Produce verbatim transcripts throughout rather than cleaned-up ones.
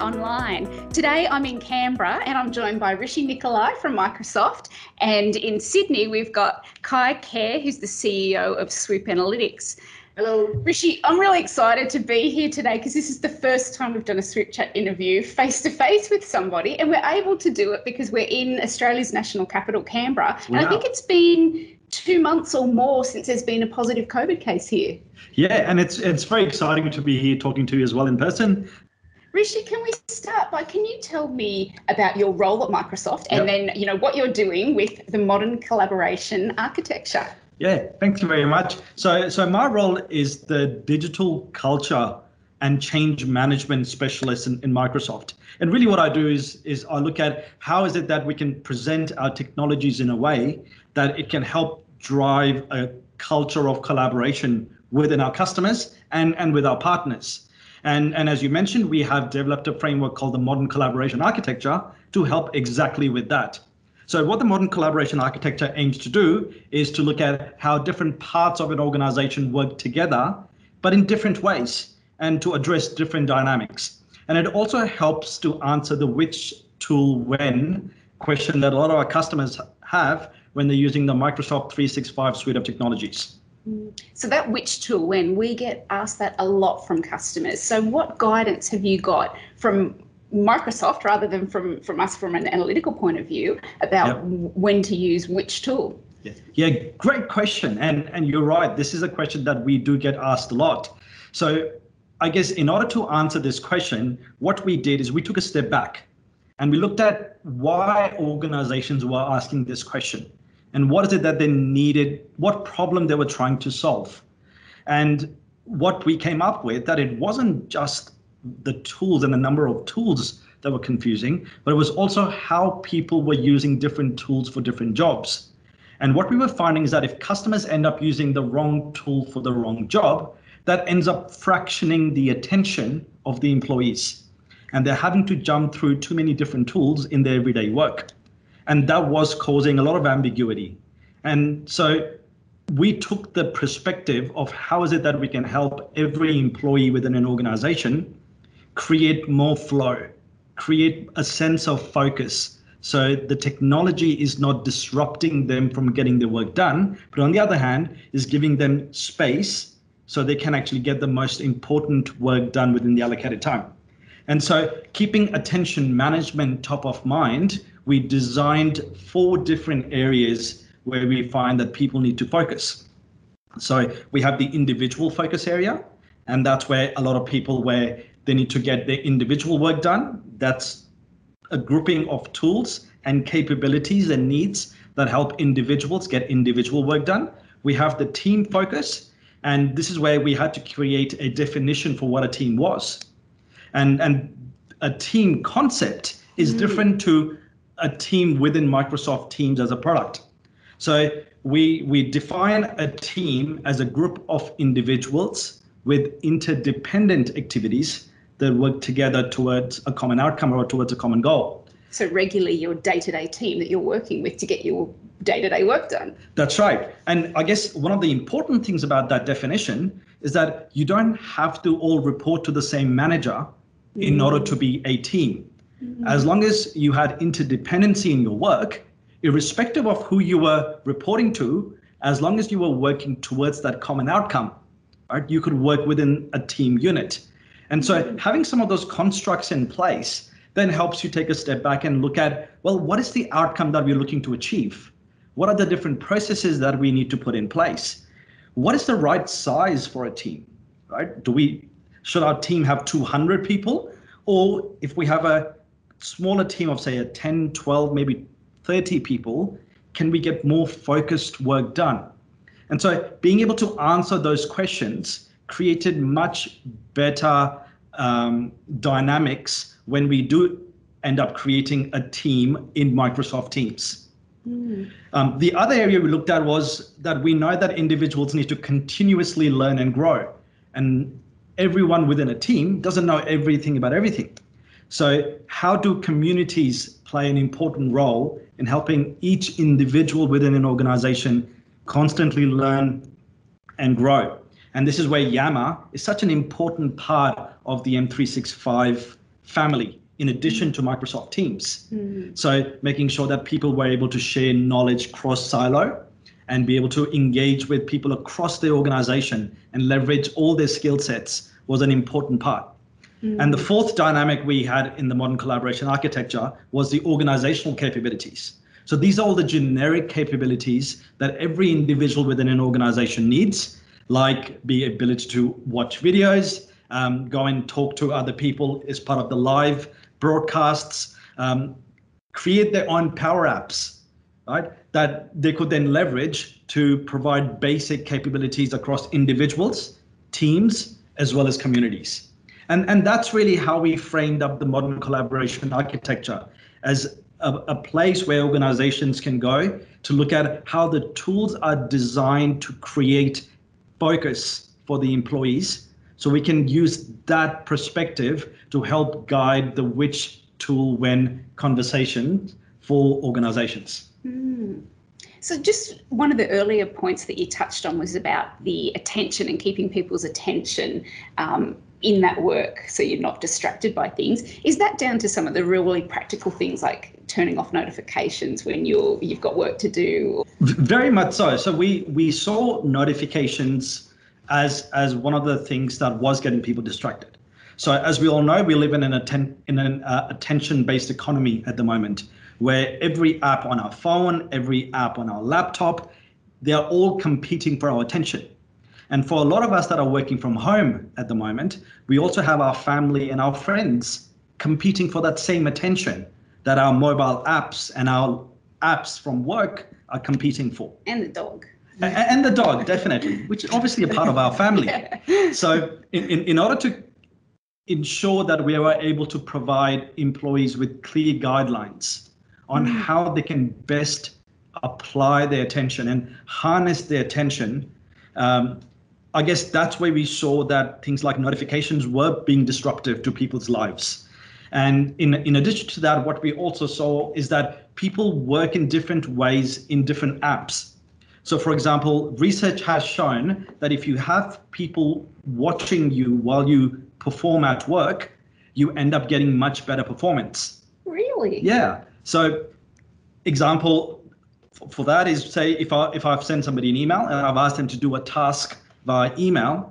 Online. Today I'm in Canberra and I'm joined by Rishi Nikolai from Microsoft, and in Sydney we've got Kai Kerr, who's the C E O of Swoop Analytics. Hello. Rishi, I'm really excited to be here today because this is the first time we've done a Swoop Chat interview face-to-face with somebody, and we're able to do it because we're in Australia's national capital, Canberra. Wow. And I think it's been two months or more since there's been a positive COVID case here. Yeah, and it's it's very exciting to be here talking to you as well in person. Rishi, can we start by, can you tell me about your role at Microsoft and Yep. then, you know, what you're doing with the modern collaboration architecture? Yeah, thank you very much. So, so my role is the digital culture and change management specialist in, in Microsoft. And really what I do is, is I look at how is it that we can present our technologies in a way that it can help drive a culture of collaboration within our customers and, and with our partners. And, and as you mentioned, we have developed a framework called the Modern Collaboration Architecture to help exactly with that. So what the Modern Collaboration Architecture aims to do is to look at how different parts of an organization work together, but in different ways, and to address different dynamics. And it also helps to answer the which tool when question that a lot of our customers have when they're using the Microsoft three sixty-five suite of technologies. So that which tool when, we get asked that a lot from customers. So what guidance have you got from Microsoft rather than from, from us from an analytical point of view about Yep. when to use which tool? Yeah, yeah, great question. And, and you're right, this is a question that we do get asked a lot. So I guess in order to answer this question, what we did is we took a step back and we looked at why organizations were asking this question and what is it that they needed, what problem they were trying to solve. And what we came up with, that it wasn't just the tools and the number of tools that were confusing, but it was also how people were using different tools for different jobs. And what we were finding is that if customers end up using the wrong tool for the wrong job, that ends up fractioning the attention of the employees. And they're having to jump through too many different tools in their everyday work. And that was causing a lot of ambiguity. And so we took the perspective of how is it that we can help every employee within an organization create more flow, create a sense of focus. So the technology is not disrupting them from getting their work done, but on the other hand, is giving them space so they can actually get the most important work done within the allocated time. And so keeping attention management top of mind, we designed four different areas where we find that people need to focus. So we have the individual focus area, and that's where a lot of people where they need to get their individual work done. That's a grouping of tools and capabilities and needs that help individuals get individual work done. We have the team focus, and this is where we had to create a definition for what a team was. And, and a team concept is mm. different to a team within Microsoft Teams as a product. So we, we define a team as a group of individuals with interdependent activities that work together towards a common outcome or towards a common goal. So regularly your day-to-day team that you're working with to get your day-to-day work done. That's right. And I guess one of the important things about that definition is that you don't have to all report to the same manager mm-hmm. in order to be a team. Mm-hmm. As long as you had interdependency in your work, irrespective of who you were reporting to, as long as you were working towards that common outcome, right, you could work within a team unit. And so mm-hmm. having some of those constructs in place then helps you take a step back and look at, well, what is the outcome that we're looking to achieve? What are the different processes that we need to put in place? What is the right size for a team, right? Do we, should our team have two hundred people? Or if we have a smaller team of say a ten, twelve, maybe thirty people, can we get more focused work done? And so being able to answer those questions created much better um, dynamics when we do end up creating a team in Microsoft Teams. Mm. Um, the other area we looked at was that we know that individuals need to continuously learn and grow. And everyone within a team doesn't know everything about everything. So how do communities play an important role in helping each individual within an organization constantly learn and grow? And this is where Yammer is such an important part of the M three sixty-five family. in addition to Microsoft Teams. Mm. So making sure that people were able to share knowledge cross silo and be able to engage with people across the organization and leverage all their skill sets was an important part. Mm. And the fourth dynamic we had in the modern collaboration architecture was the organizational capabilities. So these are all the generic capabilities that every individual within an organization needs, like the ability to watch videos, um, go and talk to other people as part of the live broadcasts, um, create their own power apps, right? That they could then leverage to provide basic capabilities across individuals, teams, as well as communities. And, and that's really how we framed up the modern collaboration architecture as a, a place where organizations can go to look at how the tools are designed to create focus for the employees. So we can use that perspective to help guide the which tool when conversation for organizations. Mm. So just one of the earlier points that you touched on was about the attention and keeping people's attention um, in that work so you're not distracted by things. Is that down to some of the really practical things like turning off notifications when you're, you've got work to do? Very much so. So we, we saw notifications as, as one of the things that was getting people distracted. So as we all know, we live in an, atten- in an uh, attention-based economy at the moment, where every app on our phone, every app on our laptop, they're all competing for our attention. And for a lot of us that are working from home at the moment, we also have our family and our friends competing for that same attention that our mobile apps and our apps from work are competing for. And the dog. And, and the dog, definitely, which is obviously a part of our family. Yeah. So in, in, in order to ensure that we are able to provide employees with clear guidelines on mm. how they can best apply their attention and harness their attention, um, I guess that's where we saw that things like notifications were being disruptive to people's lives. And in, in addition to that, what we also saw is that people work in different ways in different apps. So for example, research has shown that if you have people watching you while you perform at work, you end up getting much better performance. Really? Yeah. So example for that is, say, if, I, if I've sent somebody an email and I've asked them to do a task via email,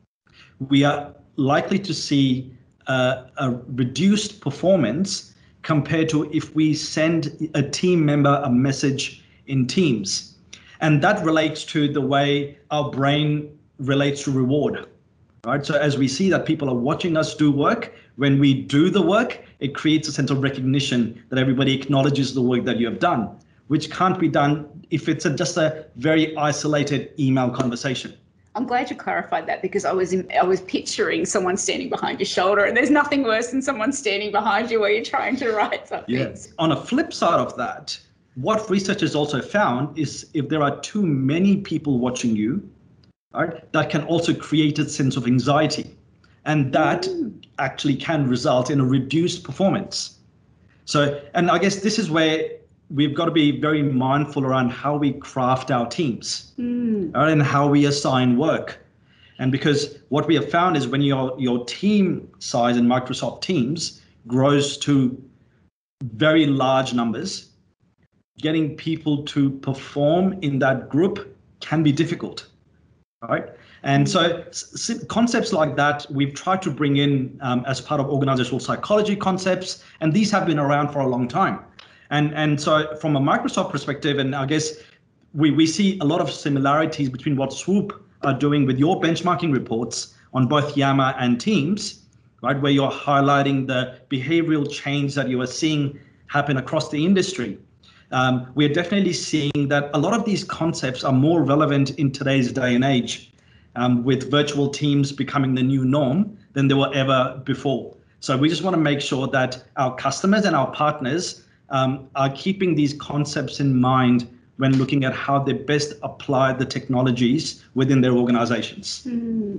we are likely to see uh, a reduced performance compared to if we send a team member a message in Teams. And that relates to the way our brain relates to reward, right? So as we see that people are watching us do work, when we do the work, it creates a sense of recognition that everybody acknowledges the work that you have done, which can't be done if it's a, just a very isolated email conversation. I'm glad you clarified that, because I was in, I was picturing someone standing behind your shoulder, and there's nothing worse than someone standing behind you while you're trying to write something. Yes. On a flip side of that, what researchers also found is if there are too many people watching you, right, that can also create a sense of anxiety, and that mm. actually can result in a reduced performance. So, and I guess this is where we've got to be very mindful around how we craft our teams mm. right, and how we assign work. And because what we have found is when your, your team size in Microsoft Teams grows to very large numbers, getting people to perform in that group can be difficult, right? And so concepts like that, we've tried to bring in um, as part of organizational psychology concepts, and these have been around for a long time. And, and so from a Microsoft perspective, and I guess we, we see a lot of similarities between what Swoop are doing with your benchmarking reports on both Yammer and Teams, right, where you're highlighting the behavioral change that you are seeing happen across the industry. Um, we're definitely seeing that a lot of these concepts are more relevant in today's day and age, um, with virtual teams becoming the new norm than they were ever before. So we just want to make sure that our customers and our partners um, are keeping these concepts in mind when looking at how they best apply the technologies within their organizations. Mm.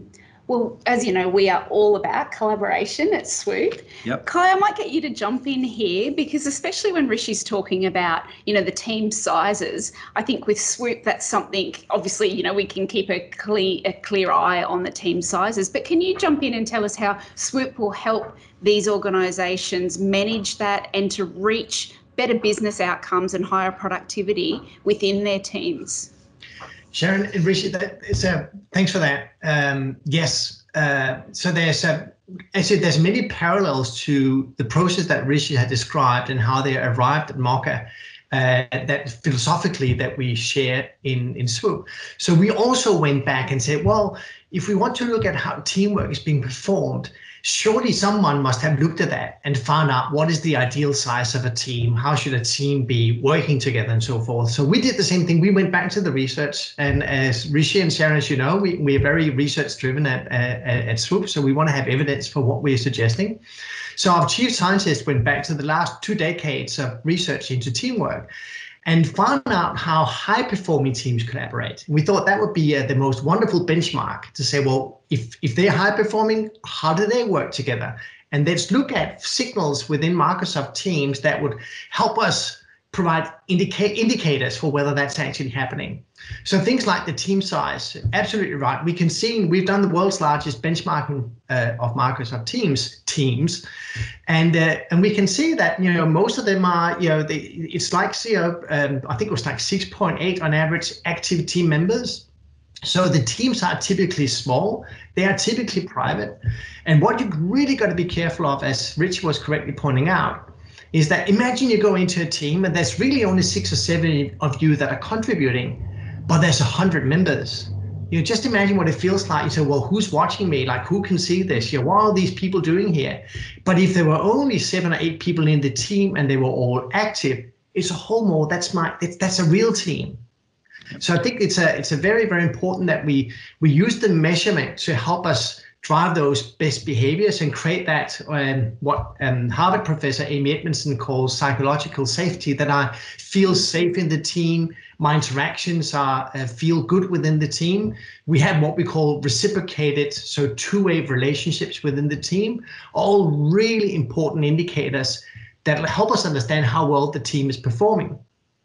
Well, as you know, we are all about collaboration at Swoop. Yep. Kai, I might get you to jump in here, because especially when Rishi's talking about, you know, the team sizes, I think with Swoop, that's something, obviously, you know, we can keep a clear, a clear eye on the team sizes. But can you jump in and tell us how Swoop will help these organisations manage that and to reach better business outcomes and higher productivity within their teams? Sharon and Rishi, that is a, thanks for that. Um, yes, uh, so there's a, actually there's many parallels to the process that Rishi had described and how they arrived at Moka, uh, that philosophically that we share in, in Swoop. So we also went back and said, well, if we want to look at how teamwork is being performed, surely someone must have looked at that and found out what is the ideal size of a team, how should a team be working together and so forth. So we did the same thing. We went back to the research, and as Rishi and Sharon, as you know, we, we are very research driven at, at, at Swoop, so we want to have evidence for what we're suggesting. So our chief scientist went back to the last two decades of research into teamwork and found out how high-performing teams collaborate. We thought that would be uh, the most wonderful benchmark to say, well, if, if they're high-performing, how do they work together? And let's look at signals within Microsoft Teams that would help us provide indica indicators for whether that's actually happening. So things like the team size, absolutely right. We can see, we've done the world's largest benchmarking uh, of Microsoft Teams teams, and uh, and we can see that, you know, most of them are, you know, they, it's like, you know, um, I think it was like six point eight on average active team members. So the teams are typically small, they are typically private, and what you really got to be careful of, as Rich was correctly pointing out, is that imagine you go into a team and there's really only six or seven of you that are contributing, but there's a hundred members. You know, just imagine what it feels like. You say, well, who's watching me? Like, who can see this? You know, what are these people doing here? But if there were only seven or eight people in the team and they were all active, it's a whole more, that's my, it's, that's a real team. So I think it's a, it's a very, very important that we, we use the measurement to help us drive those best behaviors and create that, um, what um, Harvard professor Amy Edmondson calls psychological safety, that I feel safe in the team, my interactions are uh, feel good within the team. We have what we call reciprocated, so two-way relationships within the team, all really important indicators that will help us understand how well the team is performing.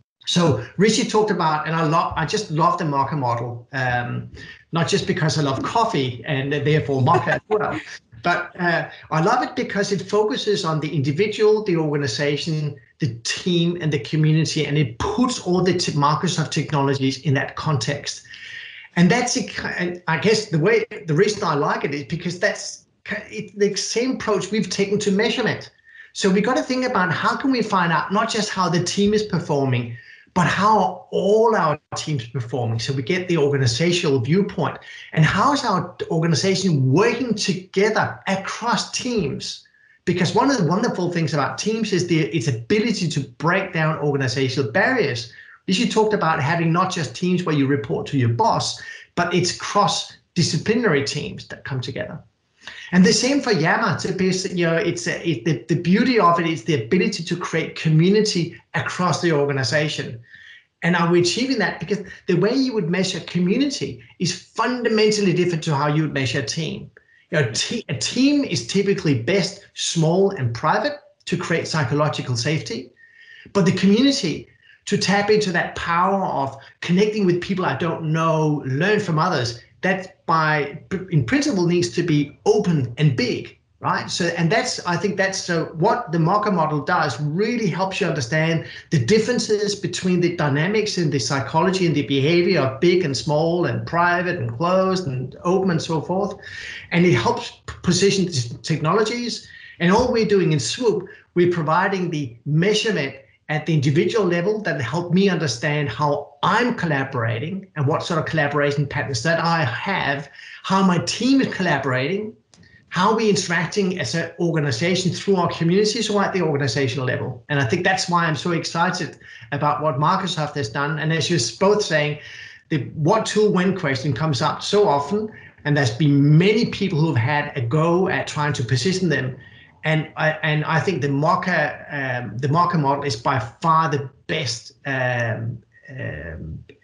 So Rishi talked about, and I love, I just love the Moka model, um, not just because I love coffee and therefore Moka as well, but uh, I love it because it focuses on the individual, the organization, the team, and the community, and it puts all the Microsoft technologies in that context. And that's, and I guess the way, the reason I like it is because that's it, the same approach we've taken to measurement. So we got to think about how can we find out not just how the team is performing, but how all our teams performing. So we get the organizational viewpoint, and how is our organization working together across teams? Because one of the wonderful things about teams is the its ability to break down organizational barriers. You talked about having not just teams where you report to your boss, but it's cross-disciplinary teams that come together. And the same for Yammer. To be, you know, it's a, it, the, the beauty of it is the ability to create community across the organization. And are we achieving that? Because the way you would measure community is fundamentally different to how you would measure a team. You know, te a team is typically best small and private to create psychological safety, but the community, to tap into that power of connecting with people I don't know, learn from others, that by in principle needs to be open and big, right? So, and that's, I think that's uh, what the Moka model does, really helps you understand the differences between the dynamics and the psychology and the behavior of big and small and private and closed and open and so forth. And it helps position technologies. And all we're doing in Swoop, we're providing the measurement at the individual level that help me understand how I'm collaborating and what sort of collaboration patterns that I have, how my team is collaborating, how we're interacting as an organization through our communities or at the organizational level. And I think that's why I'm so excited about what Microsoft has done. And as you're both saying, the what tool when question comes up so often, and there's been many people who've had a go at trying to position them. And I, and I think the Moka um, the Moka model is by far the best um, um, uh,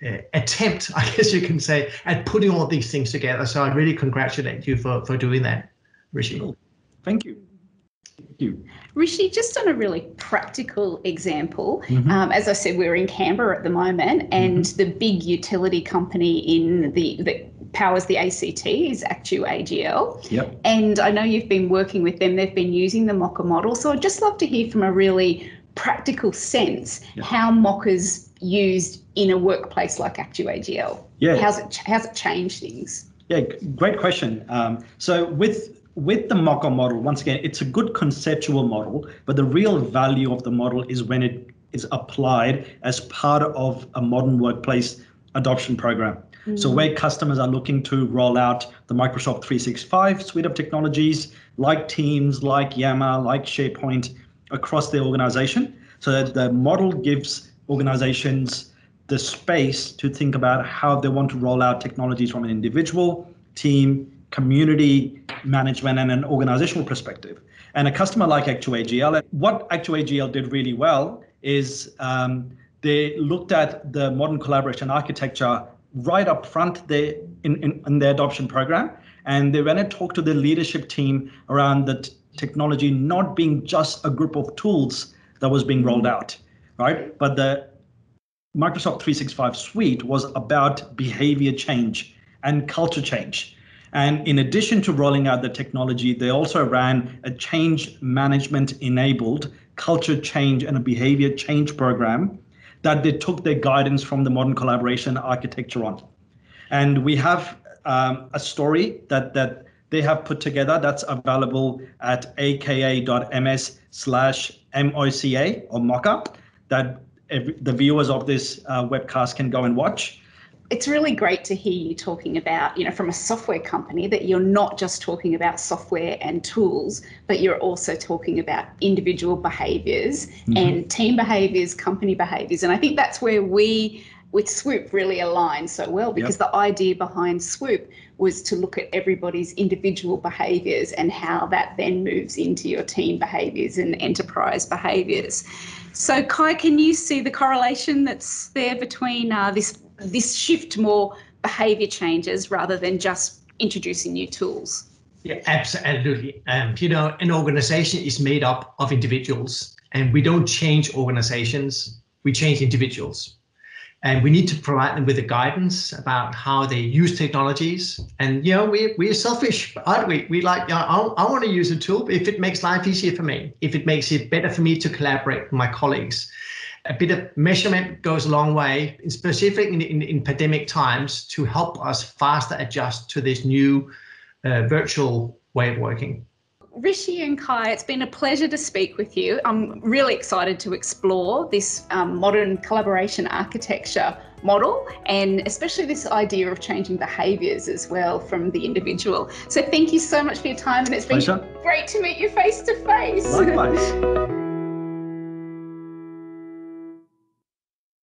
attempt, I guess you can say, at putting all these things together. So I really congratulate you for, for doing that, Rishi. Cool. Thank you. Thank you. Rishi, just on a really practical example, Mm-hmm. um, as I said, we're in Canberra at the moment, and Mm-hmm. the big utility company in the that powers the A C T is Actu A G L. Yep. And I know you've been working with them. They've been using the Mocha model. So I'd just love to hear from a really practical sense Yep. how Mocha's used in a workplace like Actu A G L. Yeah. How's it how's it changed things? Yeah, g- great question. Um, so with with the Mocha model, once again, it's a good conceptual model, but the real value of the model is when it is applied as part of a modern workplace adoption program. Mm. So where customers are looking to roll out the Microsoft three sixty-five suite of technologies like Teams, like Yammer, like SharePoint across their organization. So that the model gives organizations the space to think about how they want to roll out technologies from an individual, team, community management, and an organizational perspective. And a customer like Actu A G L, what Actu A G L did really well is um, they looked at the modern collaboration architecture right up front there in, in, in their adoption program. And they went and talked to the leadership team around the t- technology not being just a group of tools that was being rolled out, right? But the Microsoft three sixty-five suite was about behavior change and culture change. And in addition to rolling out the technology, they also ran a change management enabled culture change and a behavior change program that they took their guidance from the modern collaboration architecture on. And we have um, a story that that they have put together that's available at aka.ms slash moca or Mocha that every, the viewers of this uh, webcast can go and watch. It's really great to hear you talking about, you know, from a software company, that you're not just talking about software and tools, but you're also talking about individual behaviours mm-hmm. and team behaviours, company behaviours. And I think that's where we, with Swoop, really align so well, because yep. the idea behind Swoop was to look at everybody's individual behaviours and how that then moves into your team behaviours and enterprise behaviours. So Kai, can you see the correlation that's there between uh, this this shift more behaviour changes rather than just introducing new tools? Yeah, absolutely. Um, you know, an organization is made up of individuals, and we don't change organizations, we change individuals. And we need to provide them with the guidance about how they use technologies. And, you know, we, we're selfish, aren't we? We like, you know, I, I want to use a tool if it makes life easier for me, if it makes it better for me to collaborate with my colleagues. A bit of measurement goes a long way, specifically in, in, in pandemic times, to help us faster adjust to this new uh, virtual way of working. Rishi and Kai, it's been a pleasure to speak with you. I'm really excited to explore this um, modern collaboration architecture model, and especially this idea of changing behaviours as well from the individual. So thank you so much for your time, and it's been Pleasure. great to meet you face to face. Likewise.